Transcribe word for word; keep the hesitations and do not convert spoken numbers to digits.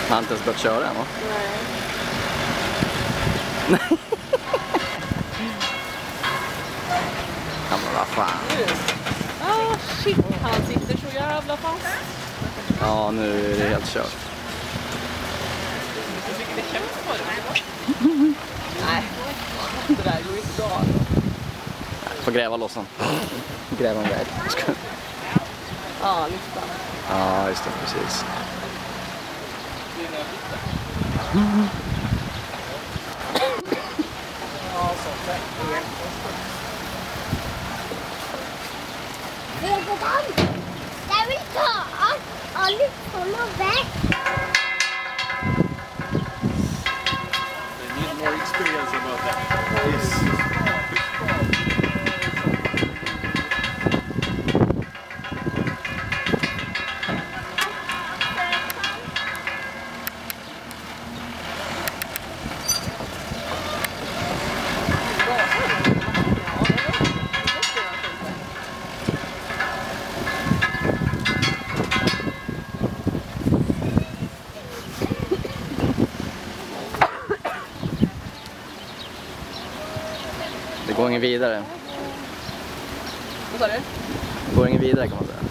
har inte ens börjat köra än, va? Nej. Ja, men vad fan. Ah, shit, han sitter så jävla fast. Ja, nu är det helt kört. Du fick inte kämpa på det. Nej, det där går inte bra. Får gräva loss han. Gräva en väg. Ja, lyfta. Ja, just det, precis. Mm. Ja, så fett. Jag vill ta och lyfta väg. They need more experience about that. Yes. Det går ingen vidare. Vad sa du? Det går ingen vidare kan man säga.